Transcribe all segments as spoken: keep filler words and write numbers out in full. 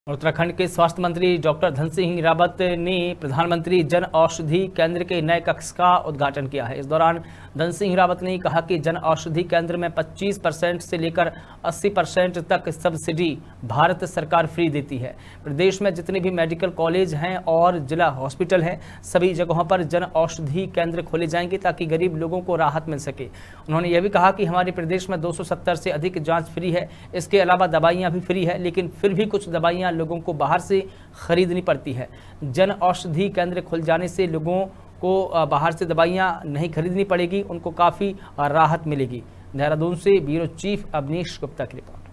उत्तराखंड के स्वास्थ्य मंत्री डॉक्टर धन सिंह रावत ने प्रधानमंत्री जन औषधि केंद्र के नए कक्ष का उद्घाटन किया है। इस दौरान धन सिंह रावत ने कहा कि जन औषधि केंद्र में पच्चीस परसेंट से लेकर अस्सी परसेंट तक सब्सिडी भारत सरकार फ्री देती है। प्रदेश में जितने भी मेडिकल कॉलेज हैं और जिला हॉस्पिटल हैं, सभी जगहों पर जन औषधि केंद्र खोले जाएंगे ताकि गरीब लोगों को राहत मिल सके। उन्होंने यह भी कहा कि हमारे प्रदेश में दो सौ सत्तर से अधिक जाँच फ्री है। इसके अलावा दवाइयाँ भी फ्री है, लेकिन फिर भी कुछ दवाइयाँ लोगों को बाहर से खरीदनी पड़ती है। जन औषधि केंद्र खुल जाने से लोगों को बाहर से दवाइयां नहीं खरीदनी पड़ेगी, उनको काफी राहत मिलेगी। देहरादून से ब्यूरो चीफ अवनीश गुप्ता की रिपोर्ट।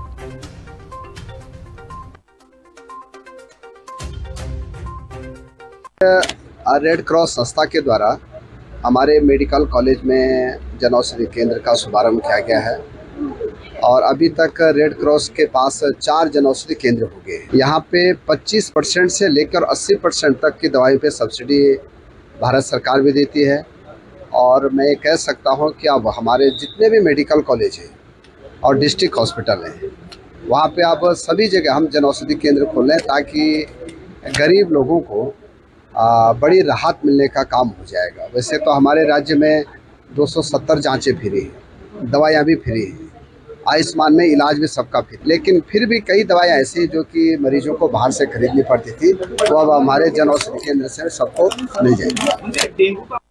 रेड क्रॉस संस्था के द्वारा हमारे मेडिकल कॉलेज में जन औषधि केंद्र का शुभारंभ किया गया है और अभी तक रेड क्रॉस के पास चार जन औषधि केंद्र हो गए। यहाँ पे पच्चीस परसेंट से लेकर अस्सी परसेंट तक की दवाई पे सब्सिडी भारत सरकार भी देती है। और मैं कह सकता हूँ कि अब हमारे जितने भी मेडिकल कॉलेज हैं और डिस्ट्रिक्ट हॉस्पिटल हैं, वहाँ पे अब सभी जगह हम जन औषधि केंद्र खोल रहे हैं ताकि गरीब लोगों को बड़ी राहत मिलने का काम हो जाएगा। वैसे तो हमारे राज्य में दो सौ सत्तर जाँचें फ्री हैं, दवाइयाँ भी फ्री हैं, आयुष्मान में इलाज भी सबका फ्री, लेकिन फिर भी कई दवाइयाँ ऐसी जो कि मरीजों को बाहर से खरीदनी पड़ती थी, वो अब हमारे जन औषधि केंद्र से सबको मिल जाएगी।